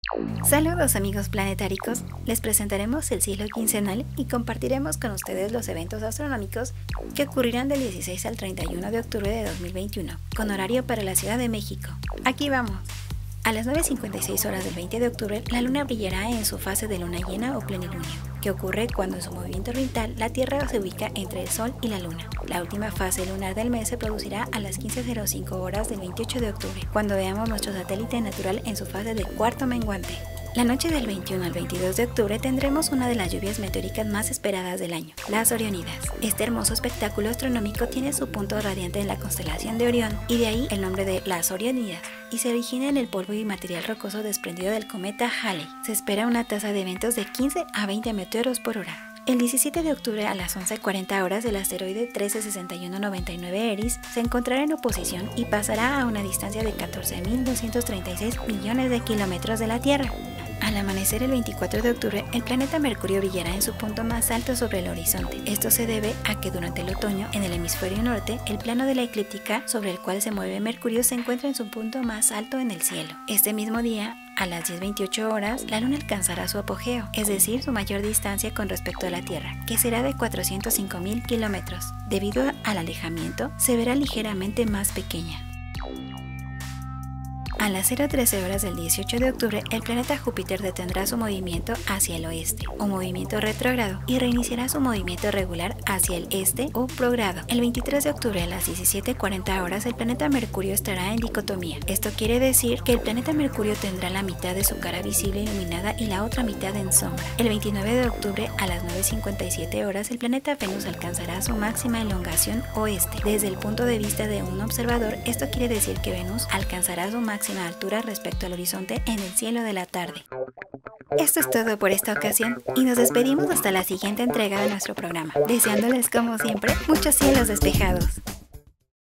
Saludos amigos planetáricos, les presentaremos el cielo quincenal y compartiremos con ustedes los eventos astronómicos que ocurrirán del 16 al 31 de octubre de 2021, con horario para la Ciudad de México. Aquí vamos. A las 9:56 horas del 20 de octubre, la Luna brillará en su fase de luna llena o plenilunio, que ocurre cuando en su movimiento orbital la Tierra se ubica entre el Sol y la Luna. La última fase lunar del mes se producirá a las 15:05 horas del 28 de octubre, cuando veamos nuestro satélite natural en su fase de cuarto menguante. La noche del 21 al 22 de octubre tendremos una de las lluvias meteóricas más esperadas del año, las Oriónidas. Este hermoso espectáculo astronómico tiene su punto radiante en la constelación de Orión y de ahí el nombre de las Oriónidas, y se origina en el polvo y material rocoso desprendido del cometa Halley. Se espera una tasa de eventos de 15 a 20 meteoros por hora. El 17 de octubre a las 11:40 horas el asteroide 136199 Eris se encontrará en oposición y pasará a una distancia de 14.236 millones de kilómetros de la Tierra. Al amanecer el 24 de octubre, el planeta Mercurio brillará en su punto más alto sobre el horizonte. Esto se debe a que durante el otoño, en el hemisferio norte, el plano de la eclíptica sobre el cual se mueve Mercurio se encuentra en su punto más alto en el cielo. Este mismo día, a las 10:28 horas, la Luna alcanzará su apogeo, es decir, su mayor distancia con respecto a la Tierra, que será de 405.000 kilómetros. Debido al alejamiento, se verá ligeramente más pequeña. A las 0:13 horas del 18 de octubre, el planeta Júpiter detendrá su movimiento hacia el oeste, o movimiento retrógrado, y reiniciará su movimiento regular hacia el este, o progrado. El 23 de octubre a las 17:40 horas, el planeta Mercurio estará en dicotomía. Esto quiere decir que el planeta Mercurio tendrá la mitad de su cara visible iluminada y la otra mitad en sombra. El 29 de octubre a las 9:57 horas, el planeta Venus alcanzará su máxima elongación oeste. Desde el punto de vista de un observador, esto quiere decir que Venus alcanzará su máxima altura respecto al horizonte en el cielo de la tarde. Esto es todo por esta ocasión y nos despedimos hasta la siguiente entrega de nuestro programa, deseándoles como siempre muchos cielos despejados.